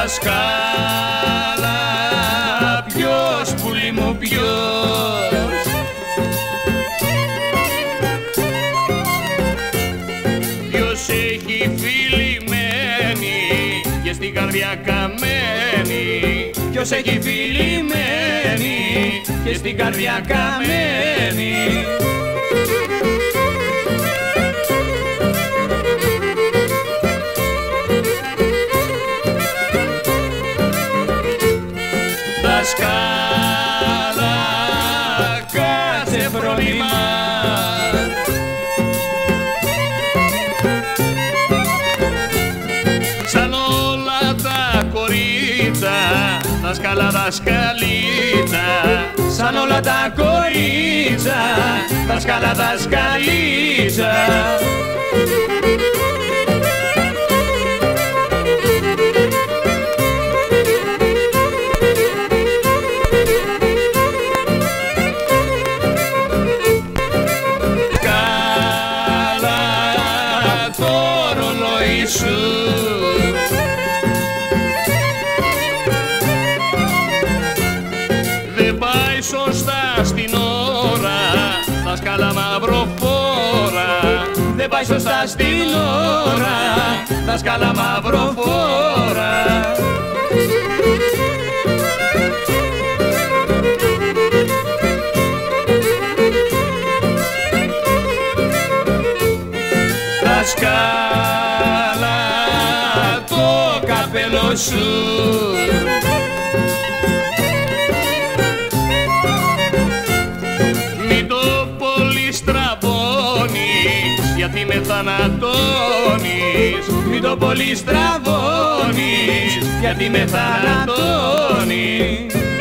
Δασκάλα, ποιος πουλί μου ποιος? Ποιος έχει φιλημένη και στην καρδιά καμένη? Ποιος έχει φιλημένη και στην καρδιά καμένη? Δασκάλα, κάτσε πρόβλημα. Σαν όλα τα κορίτσα, δασκάλα δασκαλίτσα. Σαν όλα τα κορίτσα, δασκάλα δασκαλίτσα. Δεν πάει σωστά στην ώρα, δασκάλα μαυροφόρα. Δεν πάει σωστά στην ώρα, δασκάλα μαυροφόρα. Δασκάλα, το καπέλο σου μην το πολύ στραβώνεις, γιατί με θανατώνεις. Μην το πολύ στραβώνεις, γιατί με θανατώνεις.